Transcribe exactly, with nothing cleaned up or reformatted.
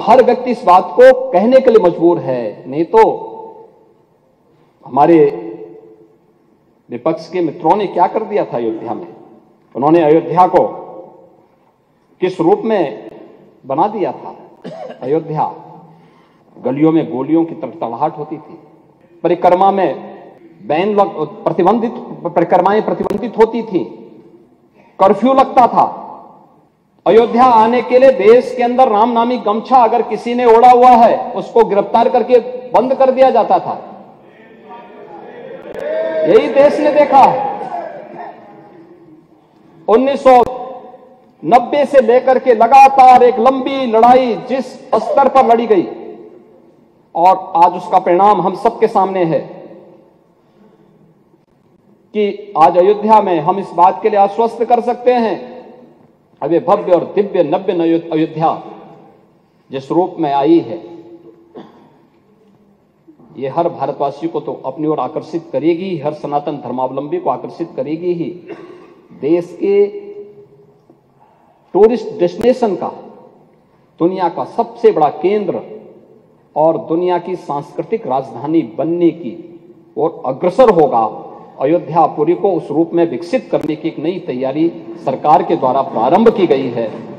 हर व्यक्ति इस बात को कहने के लिए मजबूर है, नहीं तो हमारे विपक्ष के मित्रों ने क्या कर दिया था अयोध्या में। उन्होंने अयोध्या को किस रूप में बना दिया था। अयोध्या गलियों में गोलियों की तड़तड़ाहट होती थी, परिक्रमा में बैन प्रतिबंधित परिक्रमाएं प्रतिबंधित होती थी, कर्फ्यू लगता था। अयोध्या आने के लिए देश के अंदर राम नामी गमछा अगर किसी ने ओढ़ा हुआ है उसको गिरफ्तार करके बंद कर दिया जाता था। यही देश ने देखा है। उन्नीस सौ नब्बे से लेकर के लगातार एक लंबी लड़ाई जिस स्तर पर लड़ी गई और आज उसका परिणाम हम सबके सामने है कि आज अयोध्या में हम इस बात के लिए आश्वस्त कर सकते हैं, अब ये भव्य और दिव्य नव्य अयोध्या जिस रूप में आई है, ये हर भारतवासी को तो अपनी ओर आकर्षित करेगी, हर सनातन धर्मावलंबी को आकर्षित करेगी ही। देश के टूरिस्ट डेस्टिनेशन का, दुनिया का सबसे बड़ा केंद्र और दुनिया की सांस्कृतिक राजधानी बनने की ओर अग्रसर होगा। अयोध्यापुरी को उस रूप में विकसित करने की एक नई तैयारी सरकार के द्वारा प्रारंभ की गई है।